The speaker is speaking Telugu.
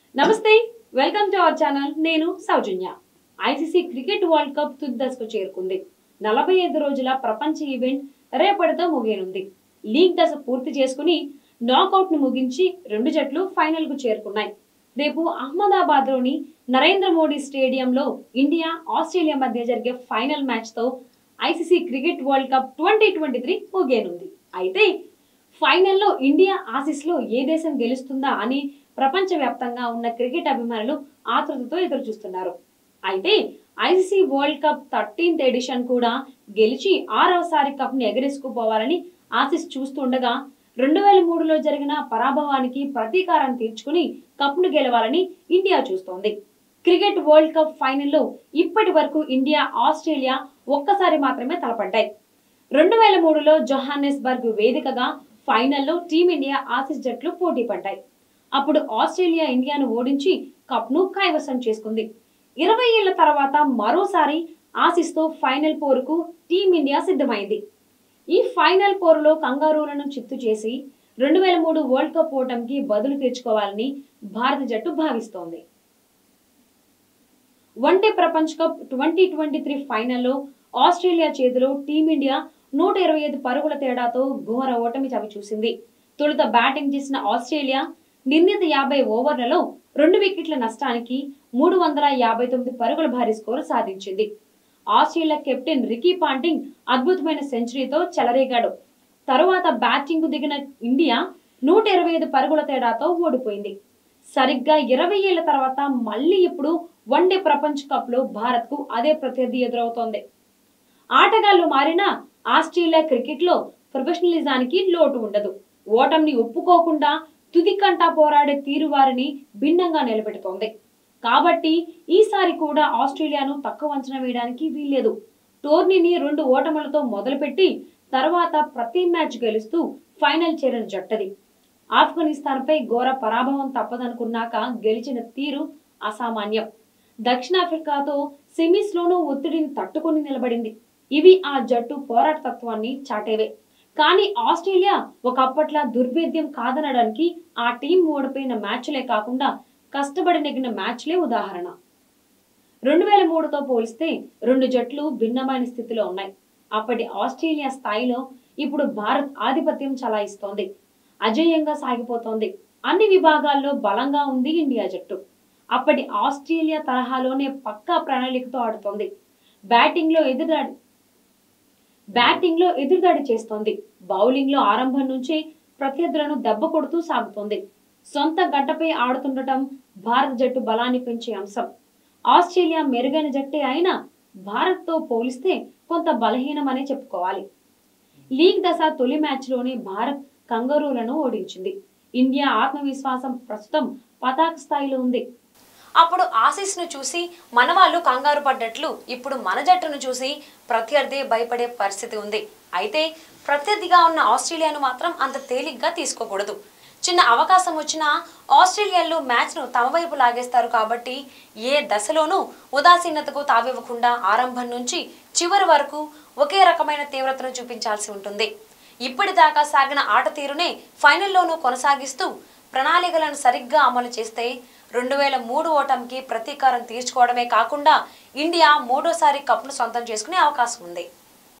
నమస్తే, వెల్కమ్ టు అవర్ ఛానల్. నేను Soujanya. ICC cricket world cup తుది దశకు చేరుకుంది. 45 రోజుల ప్రపంచ ఈవెంట్ రేపటితో ముగియనుంది. లీగ్ దశ పూర్తి చేసుకుని నాకౌట్ ను ముగించి రెండు జట్లు ఫైనల్ కు చేరుకున్నాయి. రేపు అహ్మదాబాద్ లోని నరేంద్ర మోడీ స్టేడియంలో ఇండియా ఆస్ట్రేలియా మధ్య జరిగే ఫైనల్ మ్యాచ్ తో ఐసీసీ క్రికెట్ వరల్డ్ కప్ 2023 ముగియనుంది. అయితే ఫైనల్లో ఇండియా ఆసీస్ లో ఏ దేశం గెలుస్తుందా అని ప్రపంచవ్యాప్తంగా ఉన్న క్రికెట్ అభిమానులు ఆతృతతో ఎదురు చూస్తున్నారు. అయితే ICC world cup 13th edition కూడా గెలిచి 6వసారి కప్ ని ఎగరేసుకుపోవాలని ఆసీస్ చూస్తుండగా 2003లో జరిగిన పరాభవానికి ప్రతీకారం తీర్చుకుని కప్ ను గెలవాలని ఇండియా చూస్తోంది. క్రికెట్ వరల్డ్ కప్ ఫైనల్లో ఇప్పటి వరకు ఇండియా ఆస్ట్రేలియా ఒక్కసారి మాత్రమే తలపడ్డాయి. 2003లో జోహాన్నెస్బర్గ్ వేదికగా ఫైనల్లో టీమిండియా ఆసీస్ జట్లు పోటీ పడ్డాయి. అప్పుడు ఆస్ట్రేలియా ఇండియాను ఓడించి కప్ ను కైవసం చేసుకుంది. 20 ఏళ్ల తర్వాత మరోసారి ఆసీస్ తో ఫైనల్ పోరుకు టీమిండియా సిద్ధమైంది. ఈ ఫైనల్ పోరులో కంగారూలను చిత్తు చేసి 2003 వరల్డ్ కప్ ఓటమికి బదులు తీర్చుకోవాలని భారత జట్టు భావిస్తోంది. వన్డే ప్రపంచ కప్ 2023 ఫైనల్లో ఆస్ట్రేలియా చేతిలో టీమిండియా 125 పరుగుల తేడాతో ఘోర ఓటమి చవిచూసింది. తొలుత బ్యాటింగ్ చేసిన ఆస్ట్రేలియా నిర్ణీత 50 ఓవర్లలో 2 వికెట్ల నష్టానికి 359 పరుగుల భారీ స్కోరు సాధించింది. ఆస్ట్రేలియా కెప్టెన్ రికీ పాంటింగ్ అద్భుతమైన సెంచరీతో చెలరేగాడు. తరువాత బ్యాటింగ్ కు దిగిన ఇండియా 125 పరుగుల తేడాతో ఓడిపోయింది. సరిగ్గా 20 ఏళ్ల తర్వాత మళ్లీ ఇప్పుడు వన్డే ప్రపంచ కప్ లో భారత్ కు అదే ప్రత్యర్థి ఎదురవుతోంది. ఆటగాళ్లు మారినా ఆస్ట్రేలియా క్రికెట్ లో ప్రొఫెషనలిజానికి లోటు ఉండదు. ఓటమిని ఒప్పుకోకుండా తుదికంటా పోరాడే తీరు వారిని భిన్నంగా నిలబెడుతోంది. కాబట్టి ఈసారి కూడా ఆస్ట్రేలియాను తక్కువ అంచనా వేయడానికి వీల్లేదు. టోర్నీని 2 ఓటములతో మొదలుపెట్టి తర్వాత ప్రతి మ్యాచ్ గెలుస్తూ ఫైనల్ చేరిన జట్టది. ఆఫ్ఘనిస్తాన్ పై ఘోర పరాభవం తప్పదనుకున్నాక గెలిచిన తీరు అసామాన్యం. దక్షిణాఫ్రికాతో సెమీస్ లోనూ ఒత్తిడిని తట్టుకుని నిలబడింది. ఇవి ఆ జట్టు పోరాట తత్వాన్ని చాటేవే. కానీ ఆస్ట్రేలియా ఒకప్పట్లా దుర్భేద్యం కాదనడానికి ఆ టీం ఓడిపోయిన మ్యాచ్లే కాకుండా కష్టపడి నెగ్గిన మ్యాచ్లే ఉదాహరణ. 2003తో పోలిస్తే రెండు జట్లు భిన్నమైన స్థితిలో ఉన్నాయి. అప్పటి ఆస్ట్రేలియా స్థాయిలో ఇప్పుడు భారత్ ఆధిపత్యం చలాయిస్తోంది. అజేయంగా సాగిపోతోంది. అన్ని విభాగాల్లో బలంగా ఉంది ఇండియా జట్టు. అప్పటి ఆస్ట్రేలియా తరహాలోనే పక్కా ప్రణాళికతో ఆడుతోంది. బ్యాటింగ్ లో ఎదురుదాడి చేస్తోంది. బౌలింగ్ లో ఆరంభం నుంచే ప్రత్యర్థులను దెబ్బ కొడుతూ సాగుతోంది. సొంత గడ్డపై ఆడుతుండటం భారత జట్టు బలాన్ని పెంచే అంశం. ఆస్ట్రేలియా మెరుగైన జట్టే అయినా భారత్ తో పోలిస్తే కొంత బలహీనమనే చెప్పుకోవాలి. లీగ్ దశ తొలి మ్యాచ్ లోనే భారత్ కంగారూలను ఓడించింది. ఇండియా ఆత్మవిశ్వాసం ప్రస్తుతం పతాక స్థాయిలో ఉంది. అప్పుడు ఆసీస్ ను చూసి మన వాళ్ళు కంగారు పడ్డట్లు ఇప్పుడు మన జట్టును చూసి ప్రత్యర్థి భయపడే పరిస్థితి ఉంది. అయితే ప్రత్యర్థిగా ఉన్న ఆస్ట్రేలియాను మాత్రం అంత తేలిగ్గా తీసుకోకూడదు. చిన్న అవకాశం వచ్చినా ఆస్ట్రేలియాలో మ్యాచ్ ను తమ వైపు లాగేస్తారు. కాబట్టి ఏ దశలోనూ ఉదాసీనతకు తావివ్వకుండా ఆరంభం నుంచి చివరి వరకు ఒకే రకమైన తీవ్రతను చూపించాల్సి ఉంటుంది. ఇప్పటిదాకా సాగిన ఆట తీరునే ఫైనల్లోనూ కొనసాగిస్తూ ప్రణాళికలను సరిగ్గా అమలు చేస్తే 2003 ఓటమికి ప్రతీకారం తీర్చుకోవడమే కాకుండా ఇండియా 3వసారి కప్ను సొంతం చేసుకునే అవకాశం ఉంది.